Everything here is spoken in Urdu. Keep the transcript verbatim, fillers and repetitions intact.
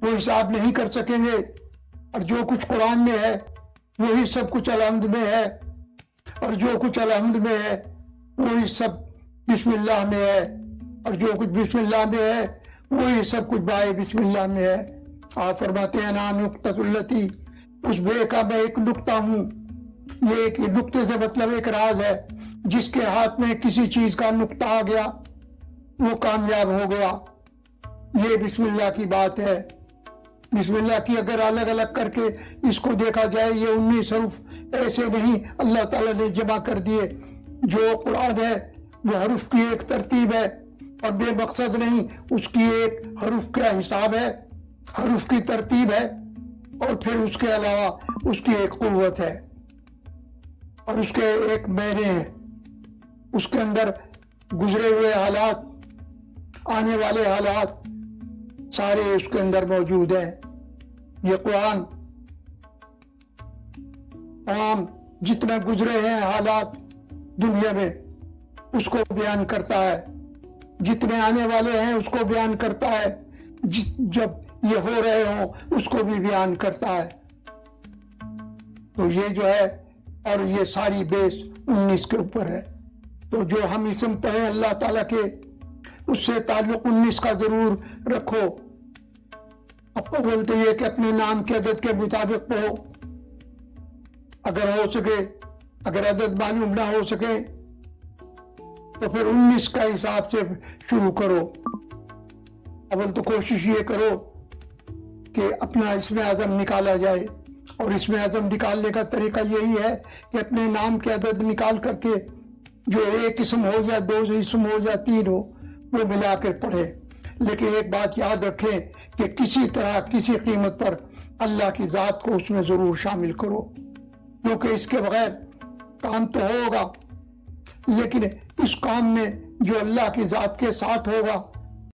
وہ حساب نہیں کر سکیں گے، اور جو کچھ قرآن میں ہے وہی سب کچھ الحمد میں ہے، اور جو کچھ الحمد میں ہے وہی سب بسم اللہ میں ہے، اور جو کچھ بسم اللہ میں ہے وہی سب کچھ بائے بسم اللہ میں ہے۔ آپ فرماتے ہیں نا نقطۃ التی، اس بے کا میں ایک نقطہ ہوں۔ یہ ایک نقطے سے مطلب ایک راز ہے، جس کے ہاتھ میں کسی چیز کا نقطہ آ گیا وہ کامیاب ہو گیا۔ یہ بسم اللہ کی بات ہے۔ بسم اللہ کی اگر الگ الگ کر کے اس کو دیکھا جائے، یہ انیس حروف ایسے نہیں اللہ تعالیٰ نے جمع کر دیے۔ جو قرآن ہے وہ حروف کی ایک ترتیب ہے اور بے مقصد نہیں، اس کی ایک حروف کا حساب ہے، حروف کی ترتیب ہے، اور پھر اس کے علاوہ اس کی ایک قوت ہے اور اس کے ایک معنی ہیں۔ اس کے اندر گزرے ہوئے حالات، آنے والے حالات سارے اس کے اندر موجود ہیں۔ یہ قرآن تمام جتنے گزرے ہیں حالات دنیا میں اس کو بیان کرتا ہے، جتنے آنے والے ہیں اس کو بیان کرتا ہے، جب یہ ہو رہے ہوں اس کو بھی بیان کرتا ہے۔ تو یہ جو ہے، اور یہ ساری بیس انیس کے اوپر ہے۔ تو جو ہم اسم پڑھیں اللہ تعالیٰ کے، اس سے تعلق انیس کا ضرور رکھو۔ اب اول تو یہ کہ اپنے نام کے عدد کے مطابق پڑھو، اگر ہو سکے، اگر عدد معلوم نہ ہو سکے تو پھر انیس کا حساب سے شروع کرو۔ اول تو کوشش یہ کرو کہ اپنا اسم اعظم نکالا جائے، اور اسم اعظم نکالنے کا طریقہ یہی ہے کہ اپنے نام کے عدد نکال کر کے جو ایک اسم ہو جائے، دو اسم ہو جائے، تین ہو، وہ ملا کر پڑھے۔ لیکن ایک بات یاد رکھیں کہ کسی طرح کسی قیمت پر اللہ کی ذات کو اس میں ضرور شامل کرو، کیونکہ اس کے بغیر کام تو ہوگا، لیکن اس کام میں جو اللہ کی ذات کے ساتھ ہوگا